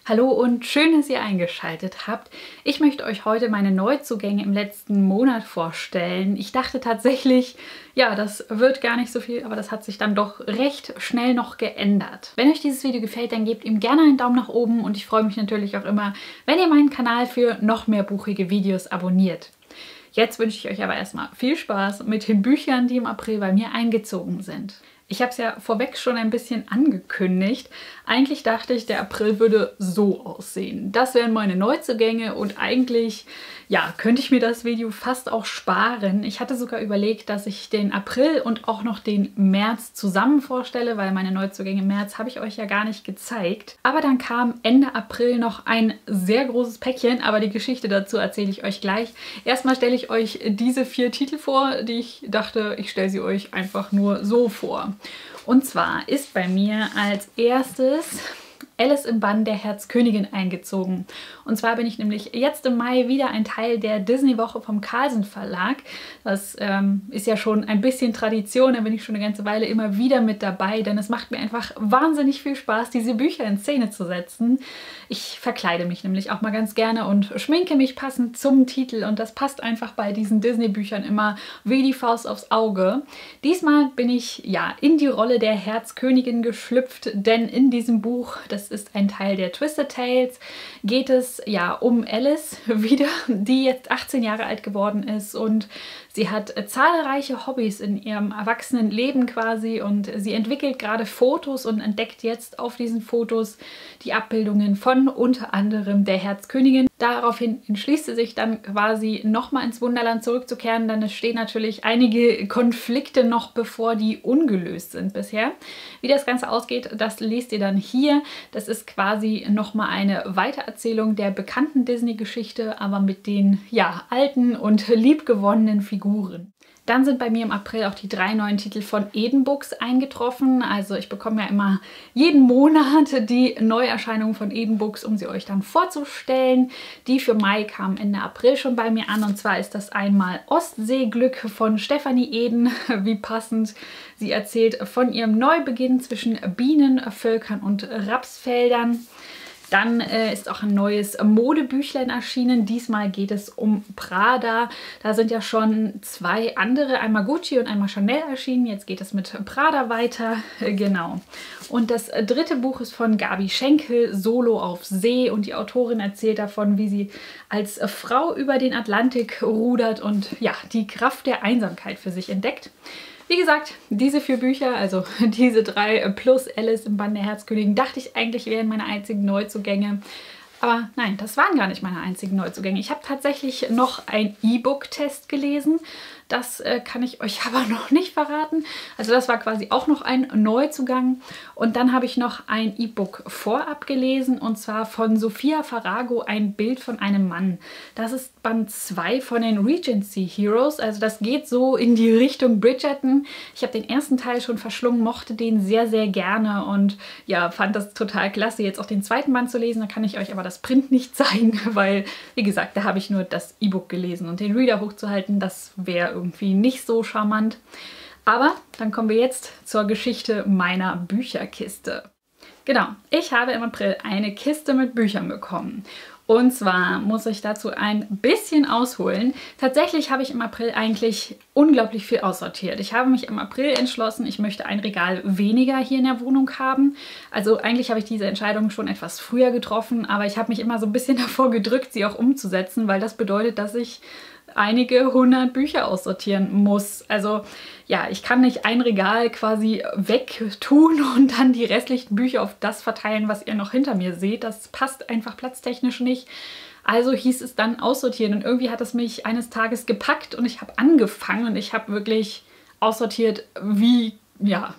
Hallo und schön, dass ihr eingeschaltet habt. Ich möchte euch heute meine Neuzugänge im letzten Monat vorstellen. Ich dachte tatsächlich, ja, das wird gar nicht so viel, aber das hat sich dann doch recht schnell noch geändert. Wenn euch dieses Video gefällt, dann gebt ihm gerne einen Daumen nach oben und ich freue mich natürlich auch immer, wenn ihr meinen Kanal für noch mehr buchige Videos abonniert. Jetzt wünsche ich euch aber erstmal viel Spaß mit den Büchern, die im April bei mir eingezogen sind. Ich habe es ja vorweg schon ein bisschen angekündigt. Eigentlich dachte ich, der April würde so aussehen. Das wären meine Neuzugänge und eigentlich, ja, könnte ich mir das Video fast auch sparen. Ich hatte sogar überlegt, dass ich den April und auch noch den März zusammen vorstelle, weil meine Neuzugänge im März habe ich euch ja gar nicht gezeigt. Aber dann kam Ende April noch ein sehr großes Päckchen, aber die Geschichte dazu erzähle ich euch gleich. Erstmal stelle ich euch diese 4 Titel vor, die ich dachte, ich stelle sie euch einfach nur so vor. Und zwar ist bei mir als erstes Alice im Bann der Herzkönigin eingezogen. Und zwar bin ich nämlich jetzt im Mai wieder ein Teil der Disney-Woche vom Carlsen Verlag. Das ist ja schon ein bisschen Tradition, da bin ich schon eine ganze Weile immer wieder mit dabei, denn es macht mir einfach wahnsinnig viel Spaß, diese Bücher in Szene zu setzen. Ich verkleide mich nämlich auch mal ganz gerne und schminke mich passend zum Titel und das passt einfach bei diesen Disney-Büchern immer wie die Faust aufs Auge. Diesmal bin ich ja in die Rolle der Herzkönigin geschlüpft, denn in diesem Buch, das ist ein Teil der Twisted Tales, geht es ja um Alice wieder, die jetzt 18 Jahre alt geworden ist und sie hat zahlreiche Hobbys in ihrem erwachsenen Leben quasi und sie entwickelt gerade Fotos und entdeckt jetzt auf diesen Fotos die Abbildungen von unter anderem der Herzkönigin. Daraufhin entschließt sie sich dann quasi nochmal ins Wunderland zurückzukehren, denn es stehen natürlich einige Konflikte noch bevor, die ungelöst sind bisher. Wie das Ganze ausgeht, das lest ihr dann hier. Das ist quasi nochmal eine Weitererzählung der bekannten Disney-Geschichte, aber mit den ja, alten und liebgewonnenen Figuren. Dann sind bei mir im April auch die 3 neuen Titel von Eden Books eingetroffen. Also ich bekomme ja immer jeden Monat die Neuerscheinungen von Eden Books, um sie euch dann vorzustellen. Die für Mai kamen Ende April schon bei mir an. Und zwar ist das einmal Ostseeglück von Stefanie Eden. Wie passend. Sie erzählt von ihrem Neubeginn zwischen Bienenvölkern und Rapsfeldern. Dann ist auch ein neues Modebüchlein erschienen. Diesmal geht es um Prada. Da sind ja schon 2 andere, einmal Gucci und einmal Chanel erschienen. Jetzt geht es mit Prada weiter. Genau. Und das 3. Buch ist von Gabi Schenkel, Solo auf See. Und die Autorin erzählt davon, wie sie als Frau über den Atlantik rudert und ja, die Kraft der Einsamkeit für sich entdeckt. Wie gesagt, diese 4 Bücher, also diese 3 plus Alice im Bann der Herzkönigin, dachte ich eigentlich wären meine einzigen Neuzugänge. Aber nein, das waren gar nicht meine einzigen Neuzugänge. Ich habe tatsächlich noch einen E-Book-Test gelesen. Das kann ich euch aber noch nicht verraten. Also das war quasi auch noch ein Neuzugang. Und dann habe ich noch ein E-Book vorab gelesen und zwar von Sophia Farago, Ein Bild von einem Mann. Das ist Band 2 von den Regency Heroes. Also das geht so in die Richtung Bridgerton. Ich habe den ersten Teil schon verschlungen, mochte den sehr, sehr gerne und ja, fand das total klasse, jetzt auch den 2. Band zu lesen. Da kann ich euch aber das Print nicht zeigen, weil, wie gesagt, da habe ich nur das E-Book gelesen und den Reader hochzuhalten, das wäre irgendwie nicht so charmant. Aber dann kommen wir jetzt zur Geschichte meiner Bücherkiste. Genau, ich habe im April eine Kiste mit Büchern bekommen. Und zwar muss ich dazu ein bisschen ausholen. Tatsächlich habe ich im April eigentlich unglaublich viel aussortiert. Ich habe mich im April entschlossen, ich möchte ein Regal weniger hier in der Wohnung haben. Also eigentlich habe ich diese Entscheidung schon etwas früher getroffen, aber ich habe mich immer so ein bisschen davor gedrückt, sie auch umzusetzen, weil das bedeutet, dass ich einige 100 Bücher aussortieren muss. Also ja, ich kann nicht ein Regal quasi wegtun und dann die restlichen Bücher auf das verteilen, was ihr noch hinter mir seht. Das passt einfach platztechnisch nicht. Also hieß es dann aussortieren und irgendwie hat es mich eines Tages gepackt und ich habe angefangen und ich habe wirklich aussortiert wie, ja,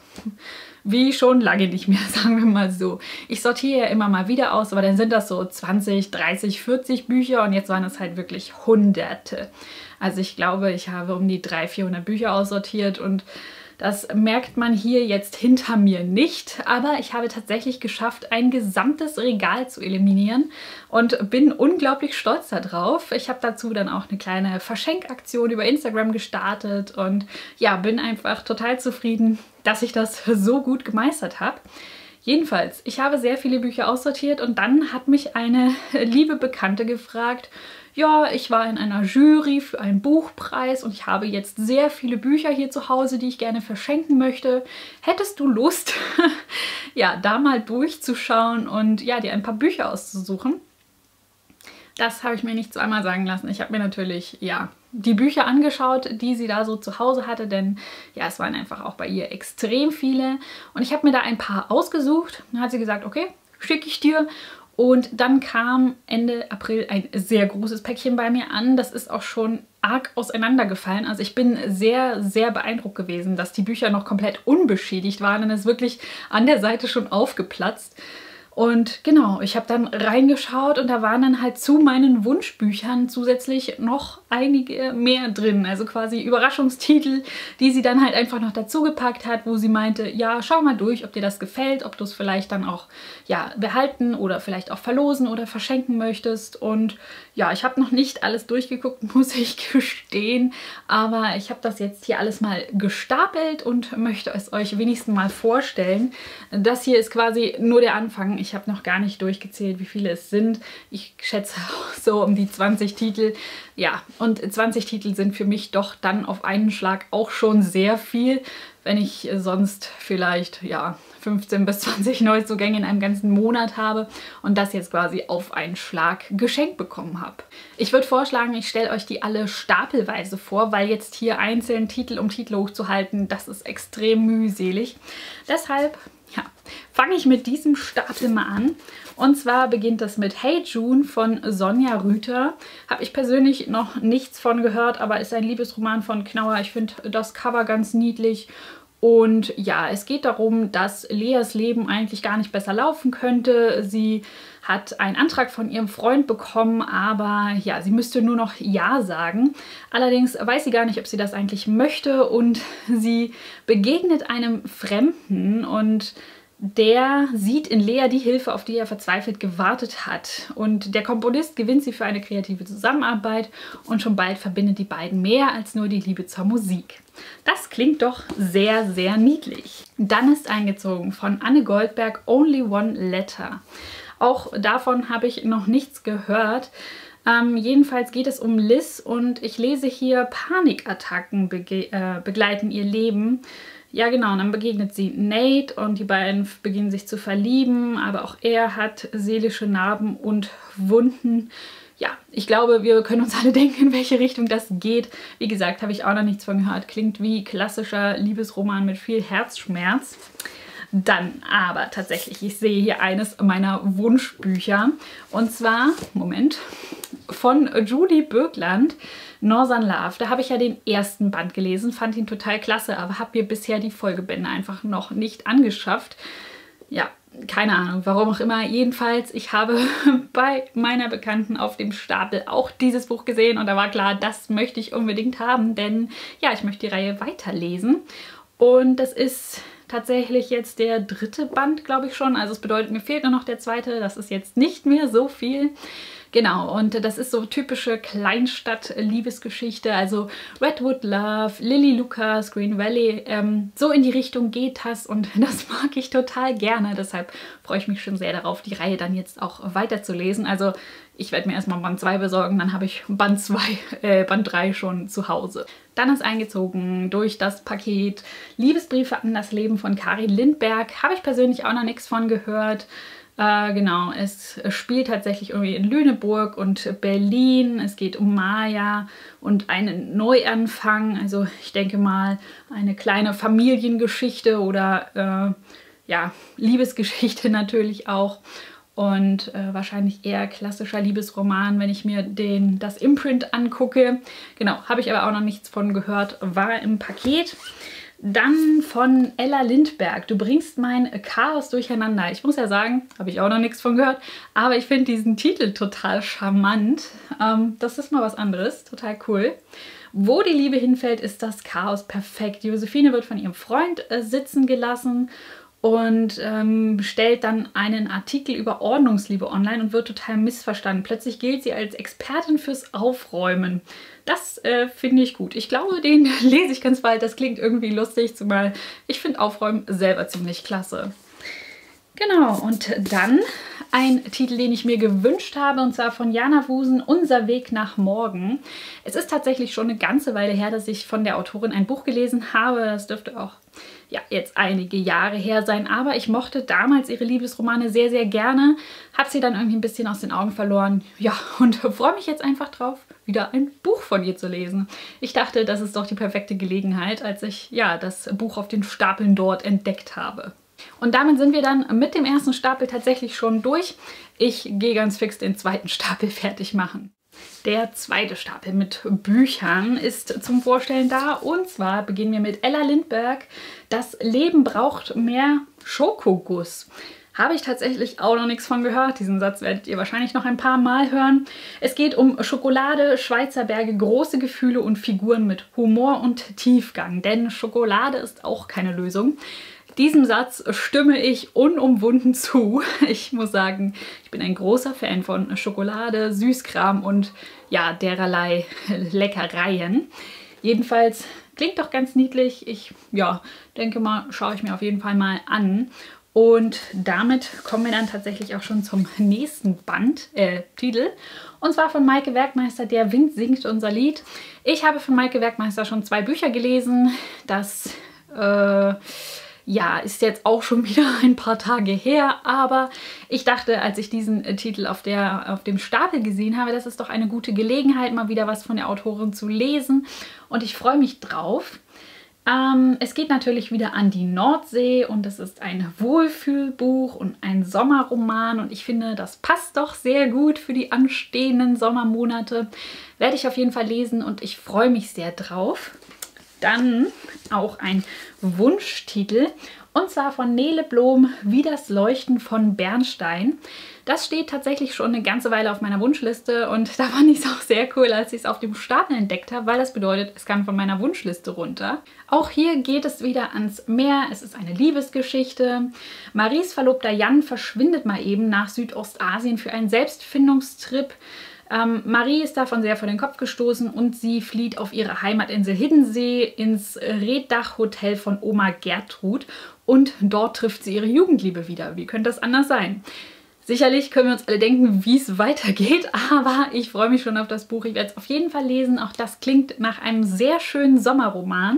wie schon lange nicht mehr, sagen wir mal so. Ich sortiere ja immer mal wieder aus, aber dann sind das so 20, 30, 40 Bücher und jetzt waren es halt wirklich Hunderte. Also ich glaube, ich habe um die 300, 400 Bücher aussortiert und das merkt man hier jetzt hinter mir nicht, aber ich habe tatsächlich geschafft, ein gesamtes Regal zu eliminieren und bin unglaublich stolz darauf. Ich habe dazu dann auch eine kleine Verschenkaktion über Instagram gestartet und ja, bin einfach total zufrieden, dass ich das so gut gemeistert habe. Jedenfalls, ich habe sehr viele Bücher aussortiert und dann hat mich eine liebe Bekannte gefragt, ja, ich war in einer Jury für einen Buchpreis und ich habe jetzt sehr viele Bücher hier zu Hause, die ich gerne verschenken möchte. Hättest du Lust, ja, da mal durchzuschauen und ja, dir ein paar Bücher auszusuchen? Das habe ich mir nicht zweimal sagen lassen. Ich habe mir natürlich, ja, die Bücher angeschaut, die sie da so zu Hause hatte, denn ja, es waren einfach auch bei ihr extrem viele. Und ich habe mir da ein paar ausgesucht. Dann hat sie gesagt, okay, schicke ich dir. Und dann kam Ende April ein sehr großes Päckchen bei mir an. Das ist auch schon arg auseinandergefallen. Also ich bin sehr, sehr beeindruckt gewesen, dass die Bücher noch komplett unbeschädigt waren. Und es ist wirklich an der Seite schon aufgeplatzt. Und genau, ich habe dann reingeschaut und da waren dann halt zu meinen Wunschbüchern zusätzlich noch einige mehr drin. Also quasi Überraschungstitel, die sie dann halt einfach noch dazu gepackt hat, wo sie meinte, ja, schau mal durch, ob dir das gefällt, ob du es vielleicht dann auch ja, behalten oder vielleicht auch verlosen oder verschenken möchtest. Und ja, ich habe noch nicht alles durchgeguckt, muss ich gestehen, aber ich habe das jetzt hier alles mal gestapelt und möchte es euch wenigstens mal vorstellen. Das hier ist quasi nur der Anfang. Ich habe noch gar nicht durchgezählt, wie viele es sind. Ich schätze so um die 20 Titel. Ja, und 20 Titel sind für mich doch dann auf einen Schlag auch schon sehr viel, wenn ich sonst vielleicht, ja, 15 bis 20 Neuzugänge in einem ganzen Monat habe und das jetzt quasi auf einen Schlag geschenkt bekommen habe. Ich würde vorschlagen, ich stelle euch die alle stapelweise vor, weil jetzt hier einzeln Titel um Titel hochzuhalten, das ist extrem mühselig. Deshalb, ja, fange ich mit diesem Stapel mal an. Und zwar beginnt das mit Hey June von Sonja Rüther. Habe ich persönlich noch nichts von gehört, aber ist ein Liebesroman von Knauer. Ich finde das Cover ganz niedlich. Und ja, es geht darum, dass Leas Leben eigentlich gar nicht besser laufen könnte. Sie hat einen Antrag von ihrem Freund bekommen, aber ja, sie müsste nur noch Ja sagen. Allerdings weiß sie gar nicht, ob sie das eigentlich möchte und sie begegnet einem Fremden und der sieht in Lea die Hilfe, auf die er verzweifelt gewartet hat. Und der Komponist gewinnt sie für eine kreative Zusammenarbeit und schon bald verbindet die beiden mehr als nur die Liebe zur Musik. Das klingt doch sehr, sehr niedlich. Dann ist eingezogen von Anne Goldberg Only One Letter. Auch davon habe ich noch nichts gehört. Jedenfalls geht es um Liz und ich lese hier Panikattacken begleiten ihr Leben. Ja genau, und dann begegnet sie Nate und die beiden beginnen sich zu verlieben, aber auch er hat seelische Narben und Wunden. Ja, ich glaube, wir können uns alle denken, in welche Richtung das geht. Wie gesagt, habe ich auch noch nichts von gehört. Klingt wie klassischer Liebesroman mit viel Herzschmerz. Dann aber tatsächlich, ich sehe hier eines meiner Wunschbücher. Und zwar, Moment, von Julie Böckland, Northern Love. Da habe ich ja den ersten Band gelesen, fand ihn total klasse, aber habe mir bisher die Folgebände einfach noch nicht angeschafft. Ja, keine Ahnung, warum auch immer. Jedenfalls, ich habe bei meiner Bekannten auf dem Stapel auch dieses Buch gesehen und da war klar, das möchte ich unbedingt haben, denn ja, ich möchte die Reihe weiterlesen. Und das ist tatsächlich jetzt der 3. Band, glaube ich schon. Also es bedeutet, mir fehlt nur noch der 2. Das ist jetzt nicht mehr so viel. Genau, und das ist so typische Kleinstadt-Liebesgeschichte, also Redwood Love, Lily Lucas, Green Valley, so in die Richtung geht das und das mag ich total gerne. Deshalb freue ich mich schon sehr darauf, die Reihe dann jetzt auch weiterzulesen. Also ich werde mir erstmal Band 2 besorgen, dann habe ich Band 3 schon zu Hause. Dann ist eingezogen durch das Paket Liebesbriefe an das Leben von Karin Lindberg. Habe ich persönlich auch noch nichts von gehört. Genau, es spielt tatsächlich irgendwie in Lüneburg und Berlin. Es geht um Maya und einen Neuanfang. Also ich denke mal eine kleine Familiengeschichte oder ja, Liebesgeschichte natürlich auch. Und wahrscheinlich eher klassischer Liebesroman, wenn ich mir das Imprint angucke. Genau, habe ich aber auch noch nichts von gehört, war im Paket. Dann von Ella Lindberg, Du bringst mein Chaos durcheinander. Ich muss ja sagen, habe ich auch noch nichts von gehört, aber ich finde diesen Titel total charmant. Das ist mal was anderes, total cool. Wo die Liebe hinfällt, ist das Chaos perfekt. Josephine wird von ihrem Freund sitzen gelassen und stellt dann einen Artikel über Ordnungsliebe online und wird total missverstanden. Plötzlich gilt sie als Expertin fürs Aufräumen. Das finde ich gut. Ich glaube, den lese ich ganz bald. Das klingt irgendwie lustig, zumal ich finde Aufräumen selber ziemlich klasse. Genau, und dann ein Titel, den ich mir gewünscht habe, und zwar von Jana Wusen, Unser Weg nach morgen. Es ist tatsächlich schon eine ganze Weile her, dass ich von der Autorin ein Buch gelesen habe. Das dürfte auch jetzt einige Jahre her sein, aber ich mochte damals ihre Liebesromane sehr, sehr gerne, habe sie dann irgendwie ein bisschen aus den Augen verloren, ja, und freue mich jetzt einfach drauf, wieder ein Buch von ihr zu lesen. Ich dachte, das ist doch die perfekte Gelegenheit, als ich das Buch auf den Stapeln dort entdeckt habe. Und damit sind wir dann mit dem ersten Stapel tatsächlich schon durch. Ich gehe ganz fix den zweiten Stapel fertig machen. Der zweite Stapel mit Büchern ist zum Vorstellen da, und zwar beginnen wir mit Ella Lindberg. Das Leben braucht mehr Schokoguss. Habe ich tatsächlich auch noch nichts von gehört. Diesen Satz werdet ihr wahrscheinlich noch ein paar Mal hören. Es geht um Schokolade, Schweizer Berge, große Gefühle und Figuren mit Humor und Tiefgang. Denn Schokolade ist auch keine Lösung. Diesem Satz stimme ich unumwunden zu. Ich muss sagen, ich bin ein großer Fan von Schokolade, Süßkram und ja, dererlei Leckereien. Jedenfalls klingt doch ganz niedlich. Ich denke mal, schaue ich mir auf jeden Fall mal an. Und damit kommen wir dann tatsächlich auch schon zum nächsten Titel. Und zwar von Maike Werkmeister, Der Wind singt unser Lied. Ich habe von Maike Werkmeister schon 2 Bücher gelesen. Das ist jetzt auch schon wieder ein paar Tage her, aber ich dachte, als ich diesen Titel auf dem Stapel gesehen habe, das ist doch eine gute Gelegenheit, mal wieder was von der Autorin zu lesen, und ich freue mich drauf. Es geht natürlich wieder an die Nordsee, und es ist ein Wohlfühlbuch und ein Sommerroman, und ich finde, das passt doch sehr gut für die anstehenden Sommermonate. Werde ich auf jeden Fall lesen, und ich freue mich sehr drauf. Dann auch ein Wunschtitel, und zwar von Nele Blom, Wie das Leuchten von Bernstein. Das steht tatsächlich schon eine ganze Weile auf meiner Wunschliste, und da fand ich es auch sehr cool, als ich es auf dem Stapel entdeckt habe, weil das bedeutet, es kann von meiner Wunschliste runter. Auch hier geht es wieder ans Meer. Es ist eine Liebesgeschichte. Maries Verlobter Jan verschwindet mal eben nach Südostasien für einen Selbstfindungstrip. Marie ist davon sehr vor den Kopf gestoßen, und sie flieht auf ihre Heimatinsel Hiddensee ins Reddach-Hotel von Oma Gertrud, und dort trifft sie ihre Jugendliebe wieder. Wie könnte das anders sein? Sicherlich können wir uns alle denken, wie es weitergeht, aber ich freue mich schon auf das Buch. Ich werde es auf jeden Fall lesen. Auch das klingt nach einem sehr schönen Sommerroman.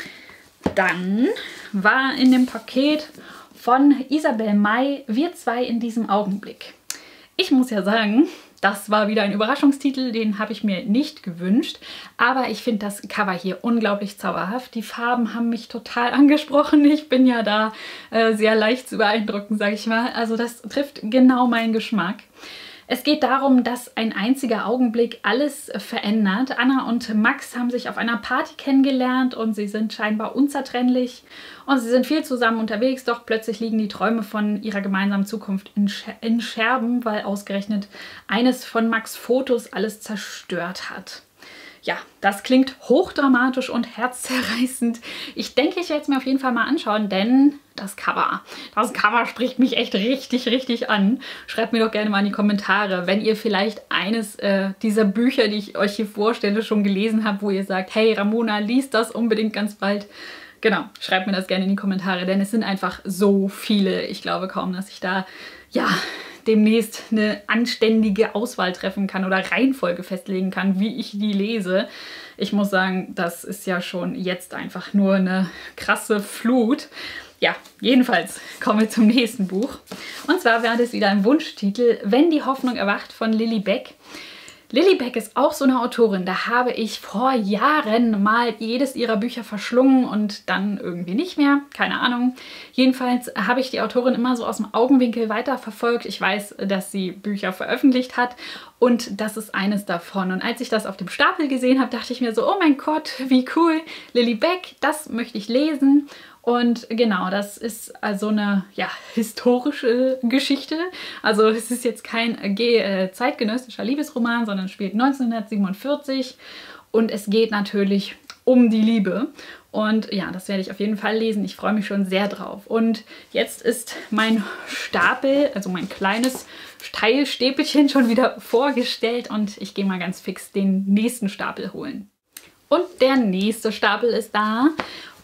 Dann war in dem Paket von Isabel May Wir zwei in diesem Augenblick. Ich muss ja sagen, das war wieder ein Überraschungstitel, den habe ich mir nicht gewünscht, aber ich finde das Cover hier unglaublich zauberhaft. Die Farben haben mich total angesprochen. Ich bin ja da sehr leicht zu beeindrucken, sage ich mal. Also das trifft genau meinen Geschmack. Es geht darum, dass ein einziger Augenblick alles verändert. Anna und Max haben sich auf einer Party kennengelernt, und sie sind scheinbar unzertrennlich. Und sie sind viel zusammen unterwegs, doch plötzlich liegen die Träume von ihrer gemeinsamen Zukunft in Scherben, weil ausgerechnet eines von Max' Fotos alles zerstört hat. Ja, das klingt hochdramatisch und herzzerreißend. Ich denke, ich werde es mir auf jeden Fall mal anschauen, denn das Cover spricht mich echt richtig, richtig an. Schreibt mir doch gerne mal in die Kommentare, wenn ihr vielleicht eines dieser Bücher, die ich euch hier vorstelle, schon gelesen habt, wo ihr sagt, hey Ramona, lies das unbedingt ganz bald. Genau, schreibt mir das gerne in die Kommentare, denn es sind einfach so viele. Ich glaube kaum, dass ich da, demnächst eine anständige Auswahl treffen kann oder Reihenfolge festlegen kann, wie ich die lese. Ich muss sagen, das ist ja schon jetzt einfach nur eine krasse Flut. Ja, jedenfalls kommen wir zum nächsten Buch. Und zwar wäre das wieder ein Wunschtitel, Wenn die Hoffnung erwacht von Lilly Beck. Lilly Beck ist auch so eine Autorin, da habe ich vor Jahren mal jedes ihrer Bücher verschlungen und dann irgendwie nicht mehr, keine Ahnung. Jedenfalls habe ich die Autorin immer so aus dem Augenwinkel weiterverfolgt. Ich weiß, dass sie Bücher veröffentlicht hat, und das ist eines davon. Und als ich das auf dem Stapel gesehen habe, dachte ich mir so, oh mein Gott, wie cool, Lilly Beck, das möchte ich lesen. Und genau, das ist also eine historische Geschichte. Also es ist jetzt kein zeitgenössischer Liebesroman, sondern spielt 1947, und es geht natürlich um die Liebe. Und ja, das werde ich auf jeden Fall lesen. Ich freue mich schon sehr drauf. Und jetzt ist mein Stapel, also mein kleines Teilstäbelchen, schon wieder vorgestellt, und ich gehe mal ganz fix den nächsten Stapel holen. Und der nächste Stapel ist da.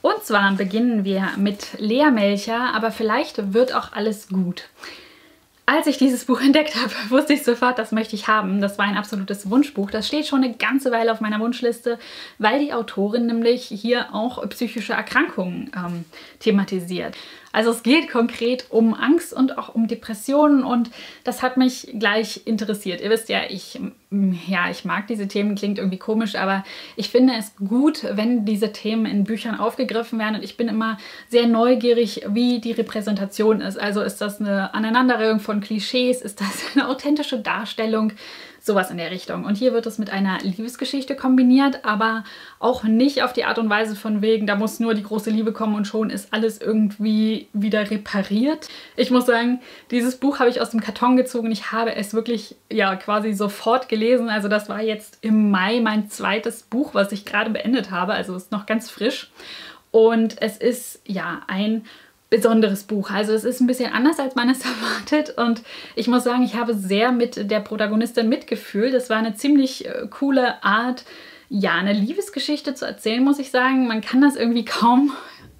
Und zwar beginnen wir mit Lea Melcher, aber vielleicht wird auch alles gut. Als ich dieses Buch entdeckt habe, wusste ich sofort, das möchte ich haben. Das war ein absolutes Wunschbuch. Das steht schon eine ganze Weile auf meiner Wunschliste, weil die Autorin nämlich hier auch psychische Erkrankungen thematisiert. Also es geht konkret um Angst und auch um Depressionen und das hat mich gleich interessiert. Ihr wisst ja, ich mag diese Themen, klingt irgendwie komisch, aber ich finde es gut, wenn diese Themen in Büchern aufgegriffen werden und ich bin immer sehr neugierig, wie die Repräsentation ist. Also ist das eine Aneinanderreihung von Klischees, ist das eine authentische Darstellung? Sowas in der Richtung. Und hier wird es mit einer Liebesgeschichte kombiniert, aber auch nicht auf die Art und Weise von wegen, da muss nur die große Liebe kommen und schon ist alles irgendwie wieder repariert. Ich muss sagen, dieses Buch habe ich aus dem Karton gezogen. Ich habe es wirklich ja quasi sofort gelesen. Also das war jetzt im Mai mein zweites Buch, was ich gerade beendet habe. Also ist noch ganz frisch. Und es ist ja ein besonderes Buch. Also es ist ein bisschen anders, als man es erwartet und ich muss sagen, ich habe sehr mit der Protagonistin mitgefühlt. Das war eine ziemlich coole Art, ja, eine Liebesgeschichte zu erzählen, muss ich sagen. Man kann das irgendwie kaum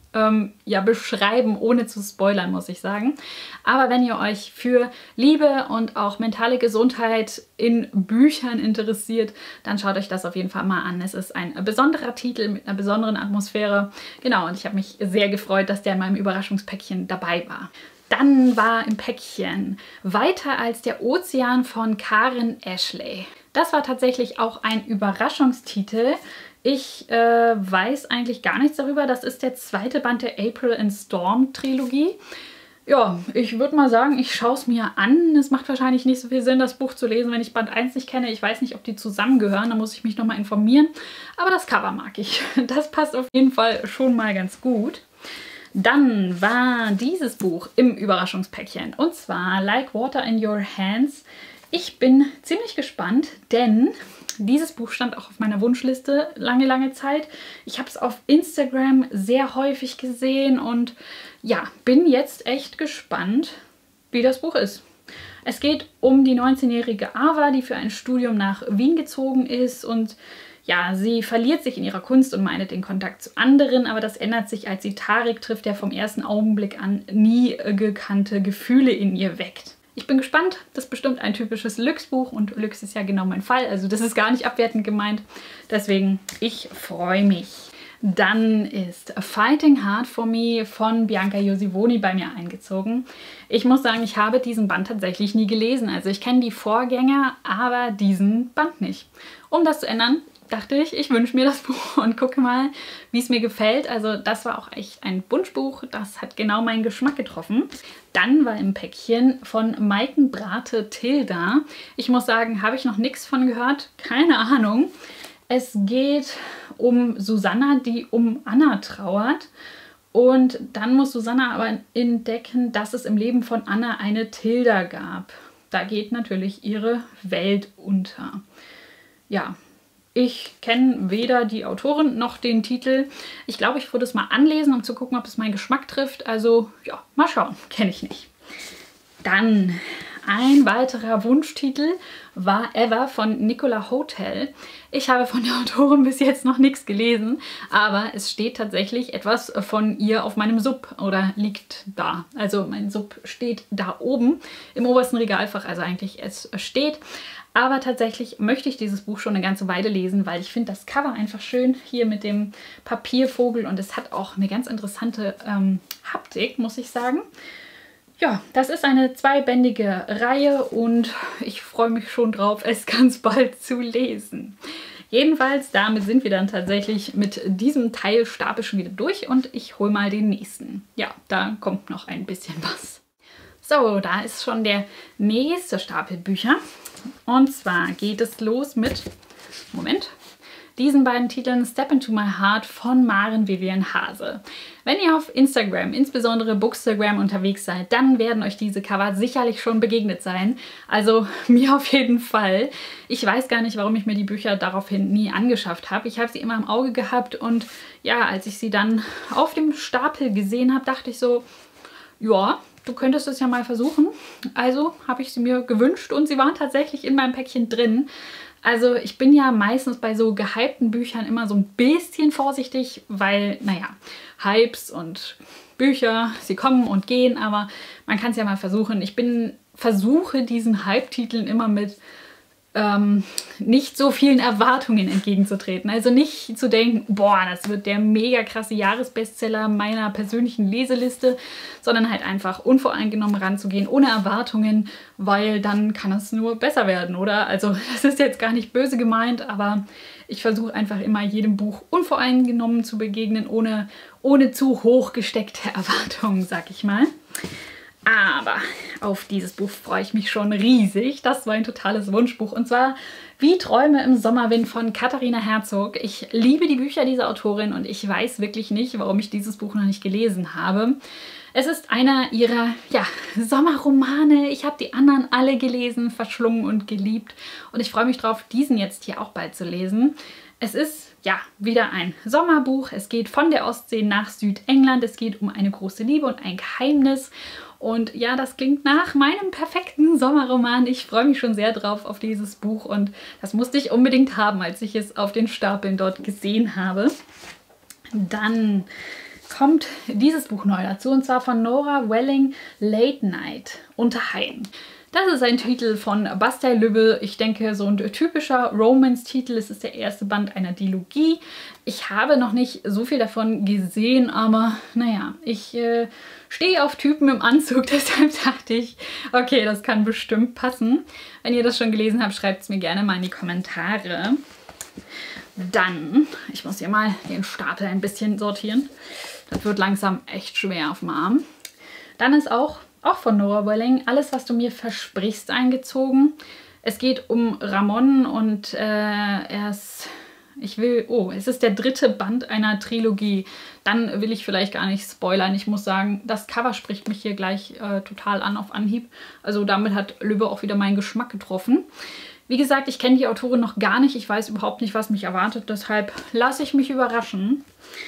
beschreiben, ohne zu spoilern, muss ich sagen. Aber wenn ihr euch für Liebe und auch mentale Gesundheit in Büchern interessiert, dann schaut euch das auf jeden Fall mal an. Es ist ein besonderer Titel mit einer besonderen Atmosphäre. Genau, und ich habe mich sehr gefreut, dass der in meinem Überraschungspäckchen dabei war. Dann war im Päckchen Weiter als der Ozean von Karen Ashley. Das war tatsächlich auch ein Überraschungstitel. Ich weiß eigentlich gar nichts darüber. Das ist der zweite Band der April and Storm Trilogie. Ja, ich würde mal sagen, ich schaue es mir an. Es macht wahrscheinlich nicht so viel Sinn, das Buch zu lesen, wenn ich Band 1 nicht kenne. Ich weiß nicht, ob die zusammengehören, da muss ich mich nochmal informieren. Aber das Cover mag ich. Das passt auf jeden Fall schon mal ganz gut. Dann war dieses Buch im Überraschungspäckchen und zwar Like Water in Your Hands. Ich bin ziemlich gespannt, denn dieses Buch stand auch auf meiner Wunschliste lange, lange Zeit. Ich habe es auf Instagram sehr häufig gesehen und ja, bin jetzt echt gespannt, wie das Buch ist. Es geht um die 19-jährige Ava, die für ein Studium nach Wien gezogen ist und ja, sie verliert sich in ihrer Kunst und meidet den Kontakt zu anderen, aber das ändert sich, als sie Tarek trifft, der vom ersten Augenblick an nie gekannte Gefühle in ihr weckt. Ich bin gespannt, das ist bestimmt ein typisches Lux-Buch und Lux ist ja genau mein Fall, also das ist gar nicht abwertend gemeint, deswegen ich freue mich. Dann ist Fighting Hard for Me von Bianca Josivoni bei mir eingezogen. Ich muss sagen, ich habe diesen Band tatsächlich nie gelesen, also ich kenne die Vorgänger, aber diesen Band nicht. Um das zu ändern, dachte ich, ich wünsche mir das Buch und gucke mal, wie es mir gefällt. Also das war auch echt ein Wunschbuch, das hat genau meinen Geschmack getroffen. Dann war im Päckchen von Maiken Brate Tilda. Ich muss sagen, habe ich noch nichts von gehört, keine Ahnung. Es geht um Susanna, die um Anna trauert. Und dann muss Susanna aber entdecken, dass es im Leben von Anna eine Tilda gab. Da geht natürlich ihre Welt unter. Ja, ich kenne weder die Autorin noch den Titel. Ich glaube, ich würde es mal anlesen, um zu gucken, ob es meinen Geschmack trifft. Also ja, mal schauen. Kenne ich nicht. Dann ein weiterer Wunschtitel war Ever von Nicola Hotel. Ich habe von der Autorin bis jetzt noch nichts gelesen, aber es steht tatsächlich etwas von ihr auf meinem Sub oder liegt da. Also mein Sub steht da oben im obersten Regalfach, also eigentlich es steht. Aber tatsächlich möchte ich dieses Buch schon eine ganze Weile lesen, weil ich finde das Cover einfach schön hier mit dem Papiervogel und es hat auch eine ganz interessante Haptik, muss ich sagen. Ja, das ist eine zweibändige Reihe und ich freue mich schon drauf, es ganz bald zu lesen. Jedenfalls, damit sind wir dann tatsächlich mit diesem Teilstapel schon wieder durch und ich hole mal den nächsten. Ja, da kommt noch ein bisschen was. So, da ist schon der nächste Stapel Bücher. Und zwar geht es los mit, diesen beiden Titeln Step into My Heart von Maren Vivian Hase. Wenn ihr auf Instagram, insbesondere Bookstagram unterwegs seid, dann werden euch diese Cover sicherlich schon begegnet sein. Also mir auf jeden Fall. Ich weiß gar nicht, warum ich mir die Bücher daraufhin nie angeschafft habe. Ich habe sie immer im Auge gehabt und ja, als ich sie dann auf dem Stapel gesehen habe, dachte ich so, ja, du könntest es ja mal versuchen. Also habe ich sie mir gewünscht und sie waren tatsächlich in meinem Päckchen drin. Also ich bin ja meistens bei so gehypten Büchern immer so ein bisschen vorsichtig, weil, naja, Hypes und Bücher, sie kommen und gehen, aber man kann es ja mal versuchen. Ich versuche diesen Hype-Titeln immer mit nicht so vielen Erwartungen entgegenzutreten. Also nicht zu denken, boah, das wird der mega krasse Jahresbestseller meiner persönlichen Leseliste, sondern halt einfach unvoreingenommen ranzugehen, ohne Erwartungen, weil dann kann es nur besser werden, oder? Also das ist jetzt gar nicht böse gemeint, aber ich versuche einfach immer jedem Buch unvoreingenommen zu begegnen, ohne zu hoch gesteckte Erwartungen, sag ich mal. Aber auf dieses Buch freue ich mich schon riesig. Das war ein totales Wunschbuch. Und zwar Wie Träume im Sommerwind von Katharina Herzog. Ich liebe die Bücher dieser Autorin und ich weiß wirklich nicht, warum ich dieses Buch noch nicht gelesen habe. Es ist einer ihrer Sommerromane. Ich habe die anderen alle gelesen, verschlungen und geliebt. Und ich freue mich drauf, diesen jetzt hier auch bald zu lesen. Es ist wieder ein Sommerbuch. Es geht von der Ostsee nach Südengland. Es geht um eine große Liebe und ein Geheimnis. Und ja, das klingt nach meinem perfekten Sommerroman. Ich freue mich schon sehr drauf auf dieses Buch und das musste ich unbedingt haben, als ich es auf den Stapeln dort gesehen habe. Dann kommt dieses Buch neu dazu und zwar von Nora Welling, Late Night unter Haien. Das ist ein Titel von Bastei Lübbe. Ich denke, so ein typischer Romance-Titel. Es ist der erste Band einer Dilogie. Ich habe noch nicht so viel davon gesehen, aber naja, ich stehe auf Typen im Anzug, deshalb dachte ich, okay, das kann bestimmt passen. Wenn ihr das schon gelesen habt, schreibt es mir gerne mal in die Kommentare. Dann, ich muss hier mal den Stapel ein bisschen sortieren. Das wird langsam echt schwer auf dem Arm. Dann ist auch von Nora Welling, Alles, was du mir versprichst, eingezogen. Es geht um Ramon und es ist der dritte Band einer Trilogie. Dann will ich vielleicht gar nicht spoilern. Ich muss sagen, das Cover spricht mich hier gleich total an auf Anhieb. Also damit hat Lübbe auch wieder meinen Geschmack getroffen. Wie gesagt, ich kenne die Autorin noch gar nicht. Ich weiß überhaupt nicht, was mich erwartet. Deshalb lasse ich mich überraschen.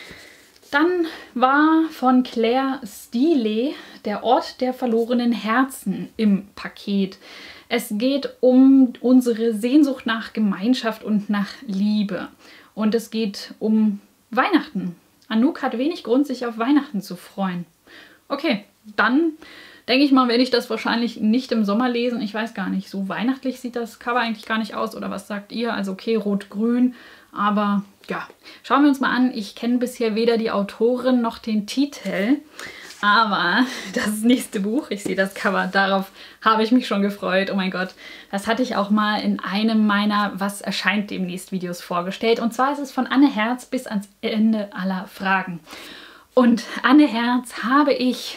Dann war von Claire Stile Der Ort der verlorenen Herzen im Paket. Es geht um unsere Sehnsucht nach Gemeinschaft und nach Liebe. Und es geht um Weihnachten. Anouk hat wenig Grund, sich auf Weihnachten zu freuen. Okay, dann denke ich mal, werde ich das wahrscheinlich nicht im Sommer lesen. Ich weiß gar nicht, so weihnachtlich sieht das Cover eigentlich gar nicht aus. Oder was sagt ihr? Also okay, rot-grün, aber ja, schauen wir uns mal an. Ich kenne bisher weder die Autorin noch den Titel. Aber das nächste Buch, ich sehe das Cover, darauf habe ich mich schon gefreut. Oh mein Gott, das hatte ich auch mal in einem meiner Was erscheint demnächst Videos vorgestellt. Und zwar ist es von Anne Herz bis ans Ende aller Fragen. Und Anne Herz habe ich,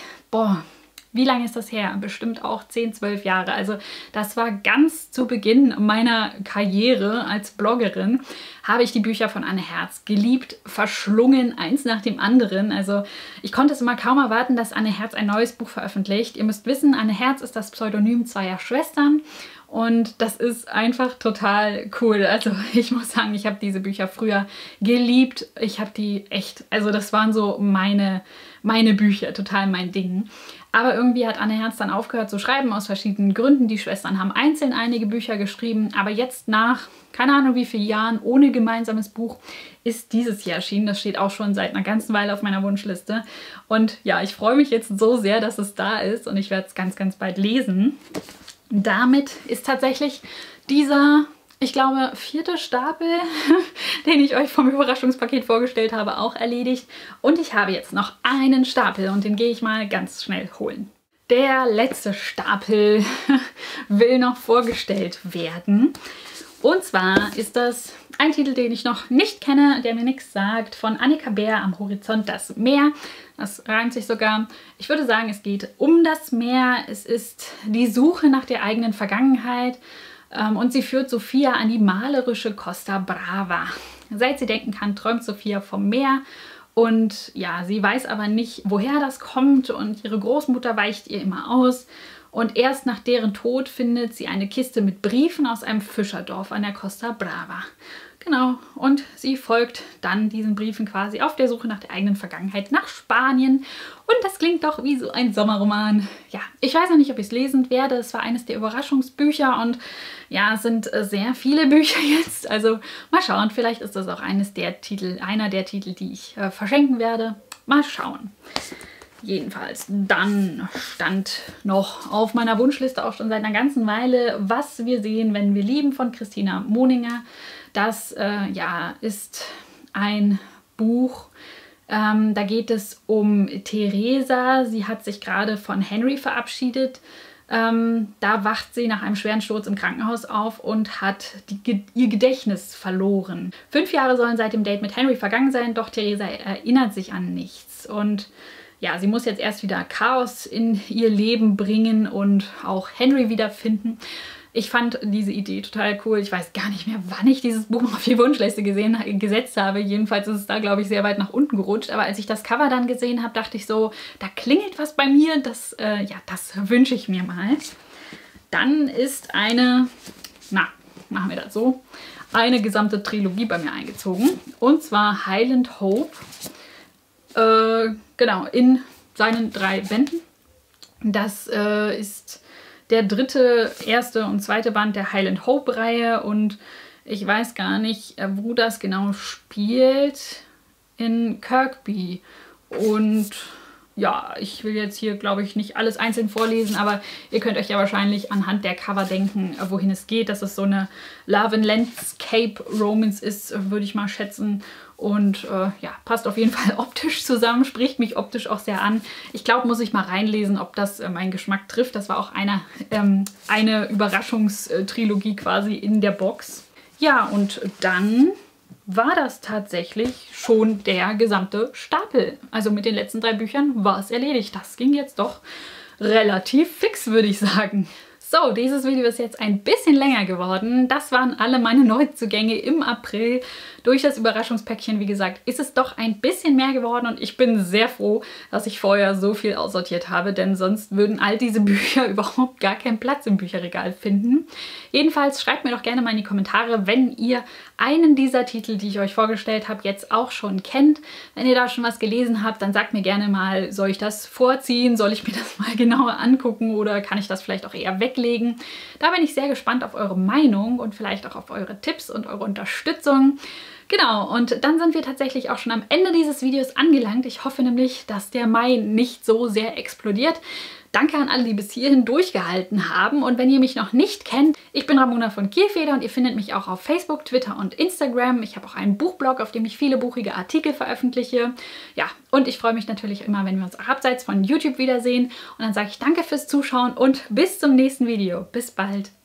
wie lange ist das her? Bestimmt auch 10, 12 Jahre. Also das war ganz zu Beginn meiner Karriere als Bloggerin, habe ich die Bücher von Anne Herz geliebt, verschlungen, eins nach dem anderen. Also ich konnte es immer kaum erwarten, dass Anne Herz ein neues Buch veröffentlicht. Ihr müsst wissen, Anne Herz ist das Pseudonym zweier Schwestern. Und das ist einfach total cool. Also ich muss sagen, ich habe diese Bücher früher geliebt. Ich habe die echt, also das waren so meine Bücher, total mein Ding. Aber irgendwie hat Anne Herz dann aufgehört zu schreiben, aus verschiedenen Gründen. Die Schwestern haben einzeln einige Bücher geschrieben, aber jetzt nach, keine Ahnung wie vielen Jahren, ohne gemeinsames Buch, ist dieses hier erschienen. Das steht auch schon seit einer ganzen Weile auf meiner Wunschliste. Und ja, ich freue mich jetzt so sehr, dass es da ist und ich werde es ganz, ganz bald lesen. Damit ist tatsächlich dieser, ich glaube, 4. Stapel, den ich euch vom Überraschungspaket vorgestellt habe, auch erledigt. Und ich habe jetzt noch einen Stapel und den gehe ich mal ganz schnell holen. Der letzte Stapel will noch vorgestellt werden. Und zwar ist das ein Titel, den ich noch nicht kenne, der mir nichts sagt, von Annika Bär, Am Horizont das Meer. Das reimt sich sogar. Ich würde sagen, es geht um das Meer. Es ist die Suche nach der eigenen Vergangenheit. Und sie führt Sophia an die malerische Costa Brava. Seit sie denken kann, träumt Sophia vom Meer. Und ja, sie weiß aber nicht, woher das kommt. Und ihre Großmutter weicht ihr immer aus. Und erst nach deren Tod findet sie eine Kiste mit Briefen aus einem Fischerdorf an der Costa Brava. Genau, und sie folgt dann diesen Briefen quasi auf der Suche nach der eigenen Vergangenheit nach Spanien. Und das klingt doch wie so ein Sommerroman. Ja, ich weiß noch nicht, ob ich es lesen werde. Es war eines der Überraschungsbücher und ja, es sind sehr viele Bücher jetzt. Also mal schauen, vielleicht ist das auch einer der Titel, die ich verschenken werde. Mal schauen. Jedenfalls, dann stand noch auf meiner Wunschliste auch schon seit einer ganzen Weile Was wir sehen, wenn wir lieben von Christina Moninger. Das ja, ist ein Buch, da geht es um Theresa. Sie hat sich gerade von Henry verabschiedet. Da wacht sie nach einem schweren Sturz im Krankenhaus auf und hat ihr Gedächtnis verloren. 5 Jahre sollen seit dem Date mit Henry vergangen sein, doch Theresa erinnert sich an nichts. Und ja, sie muss jetzt erst wieder Chaos in ihr Leben bringen und auch Henry wiederfinden. Ich fand diese Idee total cool. Ich weiß gar nicht mehr, wann ich dieses Buch noch auf die Wunschliste gesetzt habe. Jedenfalls ist es da, glaube ich, sehr weit nach unten gerutscht. Aber als ich das Cover dann gesehen habe, dachte ich so, da klingelt was bei mir. Das, ja, das wünsche ich mir mal. Dann ist eine, machen wir das so, eine gesamte Trilogie bei mir eingezogen. Und zwar Highland Hope. Genau, in seinen 3 Bänden. Das ist der 3., 1. und 2. Band der Highland Hope-Reihe und ich weiß gar nicht, wo das genau spielt. In Kirkby. Und ja, ich will jetzt hier, glaube ich, nicht alles einzeln vorlesen, aber ihr könnt euch ja wahrscheinlich anhand der Cover denken, wohin es geht. Dass es so eine Love and Landscape Romance ist, würde ich mal schätzen. Und ja, passt auf jeden Fall optisch zusammen, spricht mich optisch auch sehr an. Ich glaube, muss ich mal reinlesen, ob das meinen Geschmack trifft. Das war auch eine Überraschungstrilogie quasi in der Box. Ja, und dann war das tatsächlich schon der gesamte Stapel. Also mit den letzten 3 Büchern war es erledigt. Das ging jetzt doch relativ fix, würde ich sagen. So, dieses Video ist jetzt ein bisschen länger geworden. Das waren alle meine Neuzugänge im April. Durch das Überraschungspäckchen, wie gesagt, ist es doch ein bisschen mehr geworden und ich bin sehr froh, dass ich vorher so viel aussortiert habe, denn sonst würden all diese Bücher überhaupt gar keinen Platz im Bücherregal finden. Jedenfalls schreibt mir doch gerne mal in die Kommentare, wenn ihr einen dieser Titel, die ich euch vorgestellt habe, jetzt auch schon kennt. Wenn ihr da schon was gelesen habt, dann sagt mir gerne mal, soll ich das vorziehen? Soll ich mir das mal genauer angucken oder kann ich das vielleicht auch eher weglegen? Da bin ich sehr gespannt auf eure Meinung und vielleicht auch auf eure Tipps und eure Unterstützung. Genau, und dann sind wir tatsächlich auch schon am Ende dieses Videos angelangt. Ich hoffe nämlich, dass der Mai nicht so sehr explodiert. Danke an alle, die bis hierhin durchgehalten haben. Und wenn ihr mich noch nicht kennt, ich bin Ramona von Kielfeder und ihr findet mich auch auf Facebook, Twitter und Instagram. Ich habe auch einen Buchblog, auf dem ich viele buchige Artikel veröffentliche. Ja, und ich freue mich natürlich immer, wenn wir uns auch abseits von YouTube wiedersehen. Und dann sage ich danke fürs Zuschauen und bis zum nächsten Video. Bis bald!